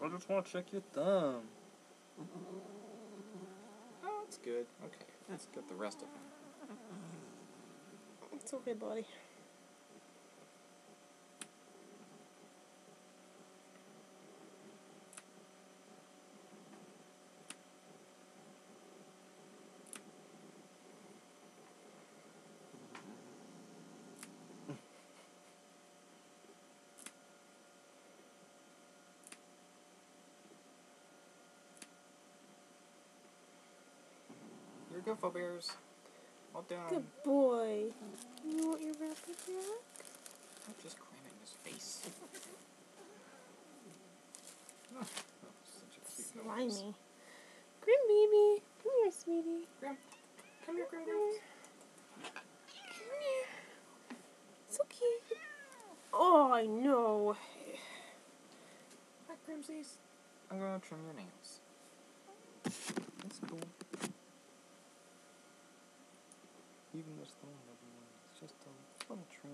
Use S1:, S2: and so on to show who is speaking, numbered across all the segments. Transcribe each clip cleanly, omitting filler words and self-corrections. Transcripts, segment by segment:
S1: I just want to check your thumb.
S2: Oh, it's good. Okay, let's get the rest of them.
S3: It's okay, buddy.
S2: Here you go, Faux Bears. All done.
S3: Good boy. You want your wrapper back?
S2: I'm just cramming his face. Oh, such a cute noise.
S3: Slimy. Grim baby. Come here, sweetie.
S2: Grim. Come here, Grim.
S3: Come here. It's okay. Oh, I know.
S2: Hi, Grimsies. I'm gonna trim your nails. That's cool. Even this thorn, everyone, it's just a little trim.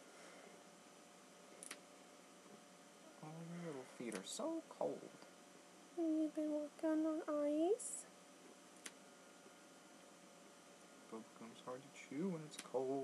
S2: Oh, your little feet are so cold.
S3: You've been working on ice.
S2: Bubblegum's hard to chew when it's cold.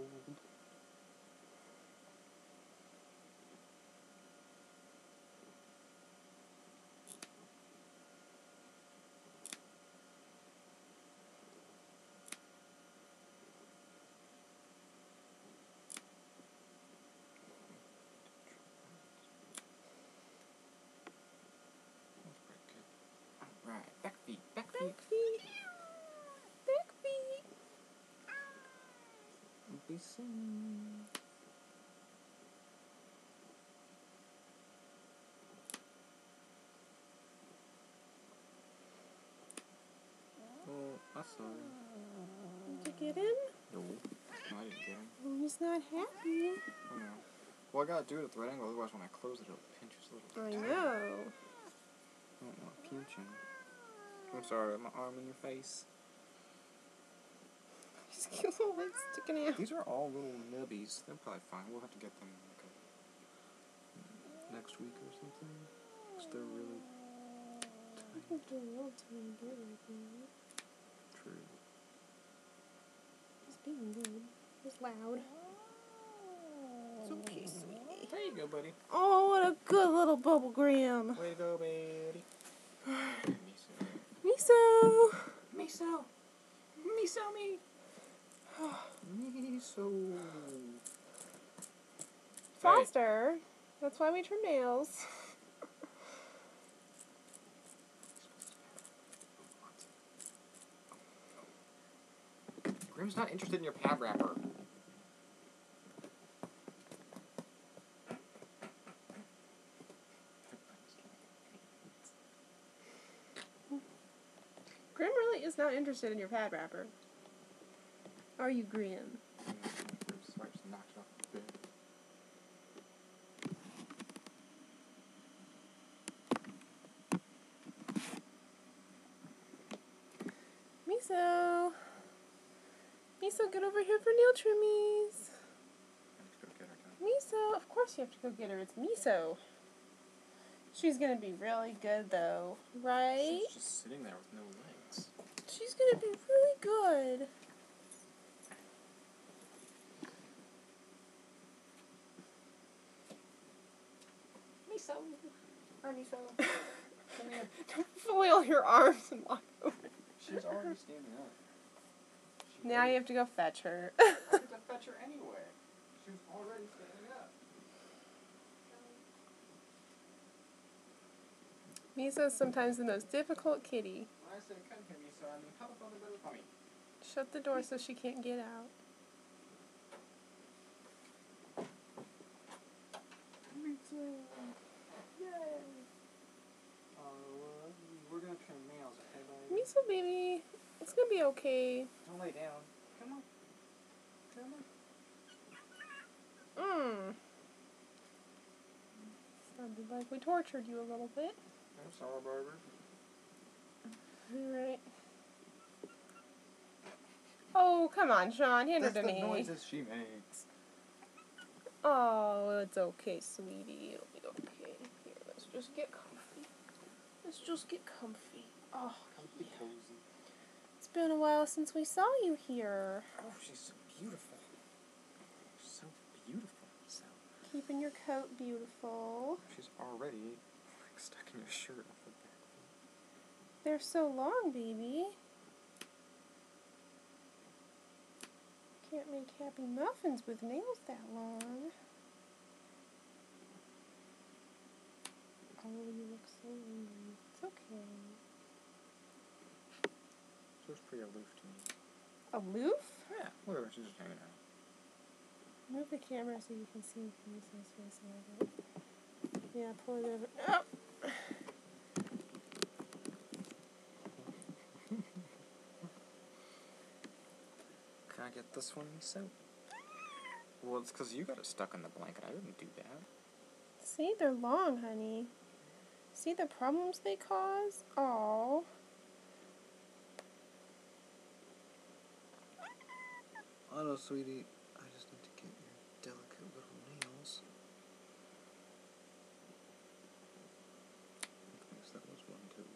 S2: Right, back feet, back feet.
S3: Back feet. Back feet.
S2: Be seen. Oh, I'm sorry.
S3: Did you get him?
S2: No, I didn't get him.
S3: Oh, he's not happy.
S2: I know. Well, I gotta do it at the right angle, otherwise when I close it, it'll pinch his little
S3: I
S2: toe.
S3: know.
S2: I don't want pinching. I'm sorry, my arm in your face.
S3: His cute little legs sticking out.
S2: These are all little nubbies. They're probably fine. We'll have to get them next week or something. Because they're really
S3: I can do a little tiny bit right now.
S2: true.
S3: He's being good. He's loud. It's okay, sweetie.
S2: There you go, buddy.
S3: Oh, what a good little bubble gram.
S2: Way to go, baby.
S3: Miso.
S2: Miso. Miso me. Miso.
S3: Foster. That's why we trim nails.
S2: Grim's not interested in your pad wrapper.
S3: Grim really is not interested in your pad wrapper. Are you, Grim?
S2: Grim swipes and knocks it off the bed.
S3: Miso. Miso, get over here for nail trimmies.
S2: Let's go get her, guys.
S3: Miso, of course you have to go get her. It's Miso. She's gonna be really good though, right?
S2: She's just sitting there with no legs.
S3: She's gonna be really good.
S2: Miso. Hi, Miso. Come here.
S3: Don't flail your arms and walk over.
S2: She's already standing up.
S3: Now you have to go fetch her.
S2: I had to fetch her anyway. She was already standing up.
S3: Miso's sometimes the most difficult kitty.
S2: When I say come here, Miso, I mean hop up on the little tummy.
S3: Shut the door so she can't get out.
S2: Miso. Yay. We're gonna trim nails, okay, buddy?
S3: Miso, baby. It's gonna be okay.
S2: Don't lay down. Come on. Come on.
S3: Sounded like we tortured you a little bit.
S2: I'm sorry, Barbara.
S3: Alright. Oh, come on, Sean. Hand her
S2: That's
S3: to
S2: the
S3: me.
S2: noises she makes.
S3: Oh, it's okay, sweetie. It'll be okay. Here, let's just get comfy. Let's just get comfy. Oh,
S2: Comfy,
S3: yeah.
S2: cozy.
S3: It's been a while since we saw you here.
S2: Oh, she's so beautiful. So beautiful. So.
S3: Keeping your coat beautiful.
S2: She's already like stuck in your shirt off the back.
S3: They're so long, baby. Can't make happy muffins with nails that long. Oh, you look so angry. It's okay.
S2: She was pretty aloof to me.
S3: Aloof?
S2: Yeah, whatever. She's just hanging out.
S3: Move the camera so you can see Miso's face a little bit. Yeah, pull it over. Oh!
S2: Can I get this one, Miso? Well, it's because you got it stuck in the blanket. I didn't do that.
S3: See, they're long, honey. See the problems they cause? Aww.
S2: Oh no, sweetie. I just need to get your delicate little nails. I guess that was one too.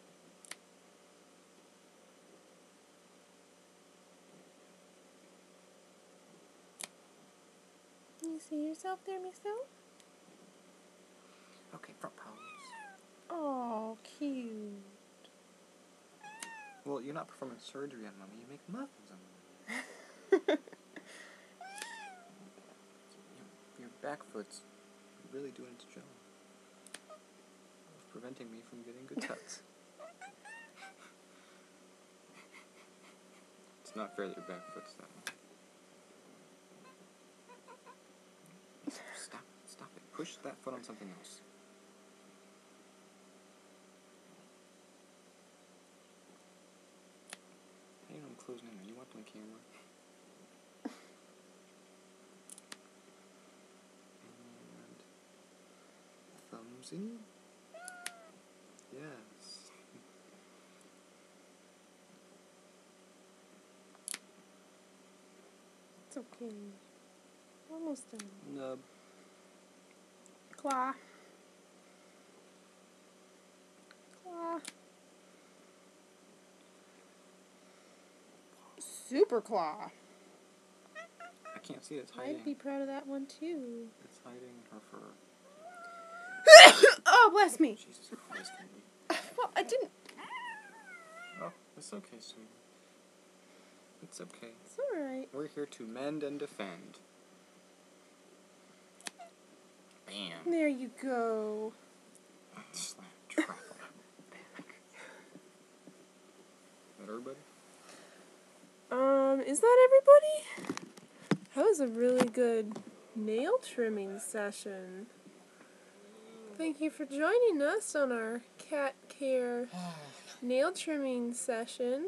S3: You see yourself there, Miso?
S2: Okay, front pose.
S3: Oh, cute.
S2: Well, you're not performing surgery on Mommy. You make muffins on Mommy. Your back foot's really doing its job. It's preventing me from getting good tucks. It's not fair that your back foot's that way. Stop it. Push that foot on something else. Hey, I'm closing in. Are you watching the camera? And thumbsy? Yes.
S3: It's okay. Almost done.
S2: Nub.
S3: Claw. Claw. Super claw.
S2: I can't see it. It's hiding.
S3: I'd be proud of that one too.
S2: It's hiding her fur.
S3: Oh, bless me.
S2: Jesus Christ, Wendy.
S3: Well, I didn't.
S2: Oh, it's okay, sweetie. It's okay.
S3: It's alright.
S2: We're here to mend and defend. Bam.
S3: There you go.
S2: Slap trap on her back. Is that everybody?
S3: Is that everybody? That was a really good nail trimming session. Thank you for joining us on our cat care nail trimming session.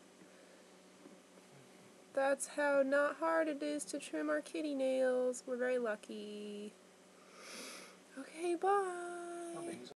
S3: That's how not hard it is to trim our kitty nails. We're very lucky. Okay, bye.